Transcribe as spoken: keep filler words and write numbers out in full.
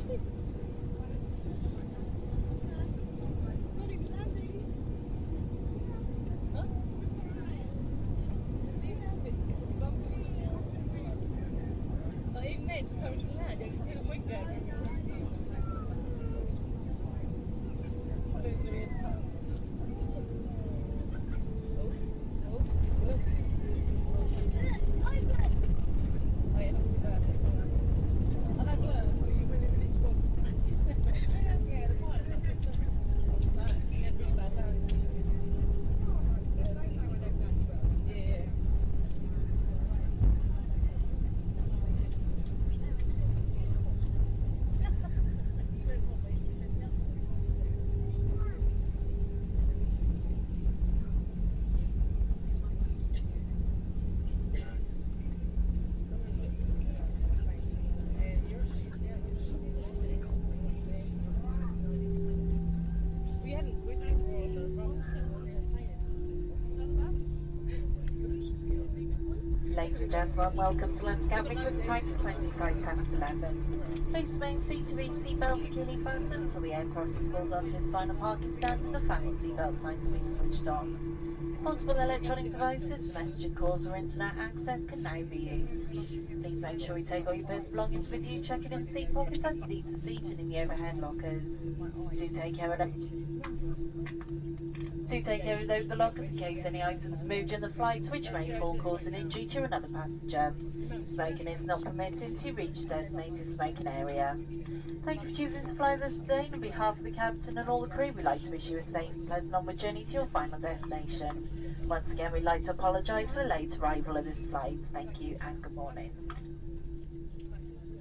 Ladies and gentlemen, welcome to Landscaping with the time is twenty-five past eleven. Please remain seated with your seatbelt securely fastened until the aircraft is pulled onto its final parking stand and the fasten seatbelt signs have been switched on. Multiple electronic devices, messaging calls or internet access can now be used. Please make sure you take all your personal belongings with you, checking in the seat pockets underneath the seat and in the overhead lockers. Do take care of them. Do take care of the lockers in case any items move during the flight which may fall, causing injury to another passenger. Smoking is not permitted to reach designated smoking area. Thank you for choosing to fly this day, and on behalf of the captain and all the crew, we'd like to wish you a safe and pleasant onward journey to your final destination. Once again, we'd like to apologise for the late arrival of this flight. Thank you and good morning.